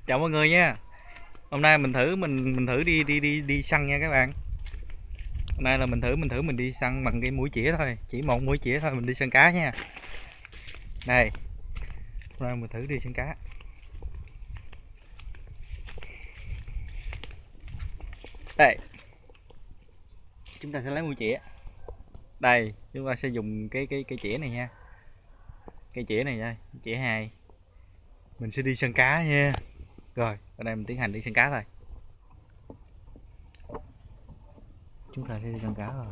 Chào mọi người nha. Hôm nay mình thử đi săn nha các bạn. Hôm nay là mình đi săn bằng cái mũi chĩa thôi, chỉ một mũi chĩa thôi mình đi săn cá nha. Đây, hôm nay mình thử đi săn cá. Đây, chúng ta sẽ lấy mũi chĩa. Đây, chúng ta sẽ dùng cái chĩa này nha. Cây chĩa này nha, chĩa 2. Mình sẽ đi săn cá nha. Rồi, ở đây mình tiến hành đi săn cá thôi. Chúng ta sẽ đi săn cá rồi.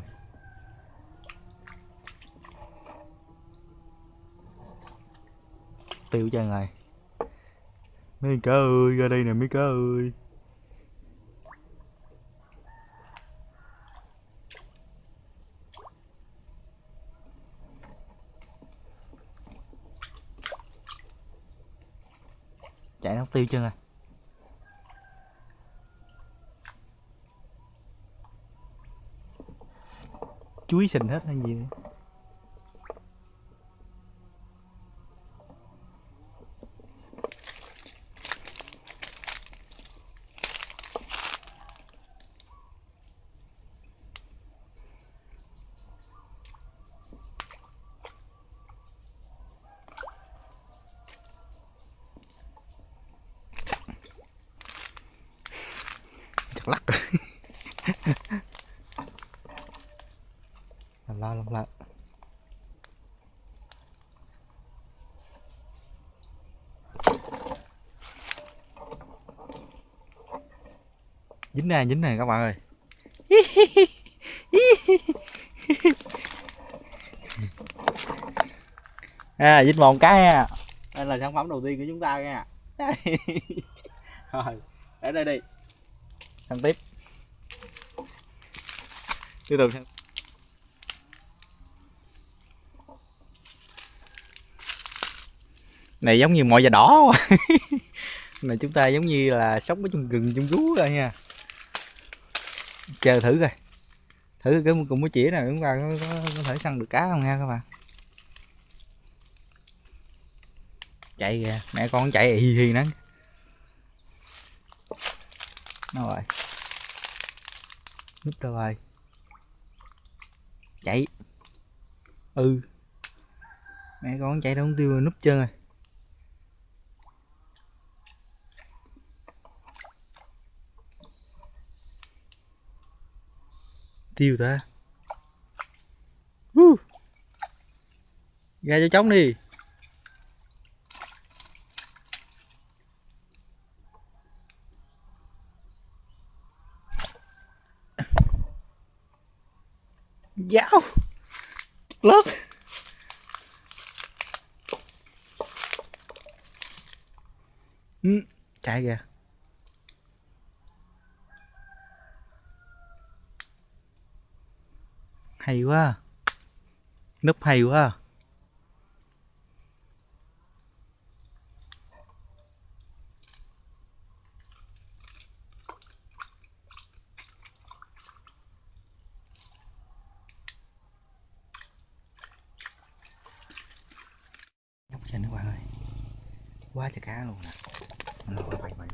Tiêu cho rồi. Mấy cá ơi, ra đây nè mấy cá ơi. Chạy nó tiêu chân rồi. Chuối sình hết hay gì nữa. Chặt lắc làm la. Dính này các bạn ơi. Dính một cái nha. Đây là sản phẩm đầu tiên của chúng ta nha. Rồi, để đây đi. Săn tiếp. Tiếp tục săn. Này giống như mọi da đỏ quá. Này chúng ta giống như là sống ở trong rừng trong rú rồi nha. Chờ thử coi. Thử cái cùng cái chỉ này chúng ta có thể săn được cá không nha các bạn. Chạy kìa, mẹ con chạy hì hì nè. Nó rồi. Núp đâu rồi. Chạy. Mẹ con chạy đâu không tiêu rồi, núp chân rồi. Tiêu ta. Ra cho trống đi. Giáo lớp. Chạy kìa. Hay quá. Núp hay quá. Nhóc xanh các bạn ơi. Quá trời cá luôn nè. Nó bay bay.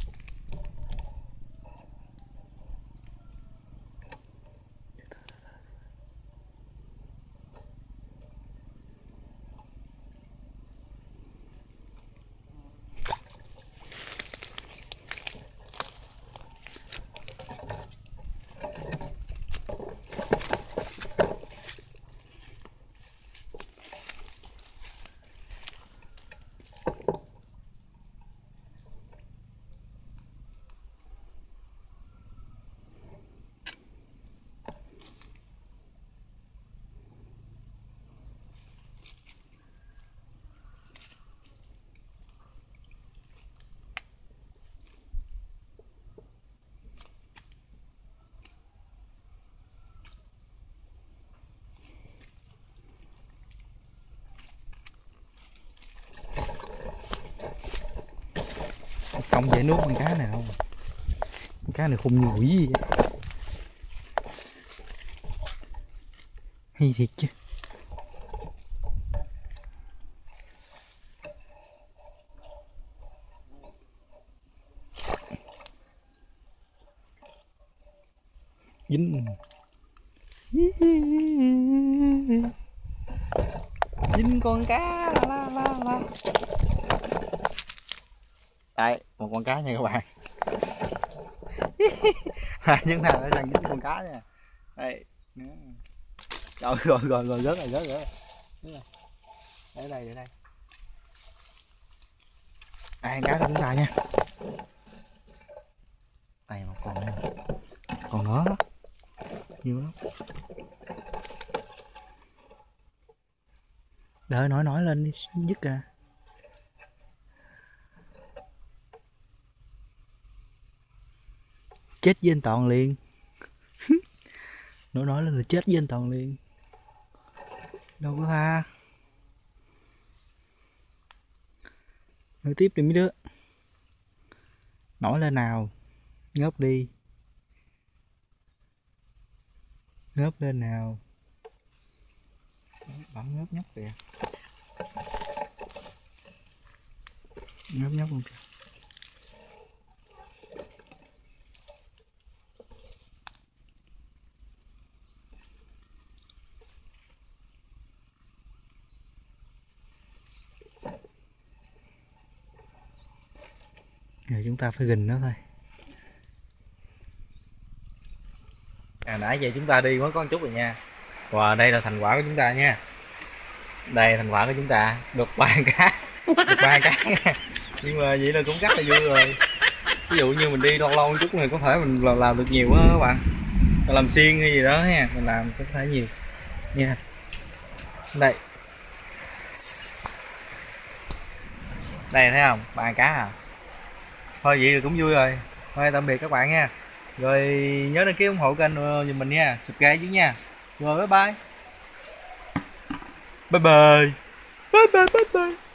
Không dễ nuốt con cá này không. Con cá này khùng như quỷ vậy. Hay thiệt chứ. Dính. Dính con cá la. Đây, một con cá nha các bạn. Chúng ta phải sang dính con cá nha. Đây. Rồi rớt rồi. Để đây. Đây cá của chúng ta nha. Đây một con nữa. Còn nữa. Nhiều lắm. Đợi nổi lên dứt ra. Chết với anh Toàn liền. Nổi lên là chết với anh Toàn liền. Đâu có tha. Nổi tiếp đi mấy đứa. Nổi lên nào. Ngớp đi. Ngớp lên nào. Bấm ngớp nhóc kìa. Ngớp nhóc luôn kìa. Giờ chúng ta phải gìn nó thôi. Nãy giờ chúng ta đi mới có một chút rồi nha. Và đây là thành quả của chúng ta nha. Đây thành quả của chúng ta được 3 cá. Được 3 cá nha. Nhưng mà vậy là cũng rất là vui rồi. Ví dụ như mình đi lâu lâu một chút này có thể mình làm được nhiều á các bạn. Mình làm xiên hay gì đó nha, mình làm có thể nhiều nha. Đây. Đây thấy không? 3 cá à. Thôi vậy là cũng vui rồi. Thôi tạm biệt các bạn nha. Rồi nhớ đăng ký ủng hộ kênh giùm mình nha, subscribe chứ nha. Rồi bye bye. Bye bye. Bye bye.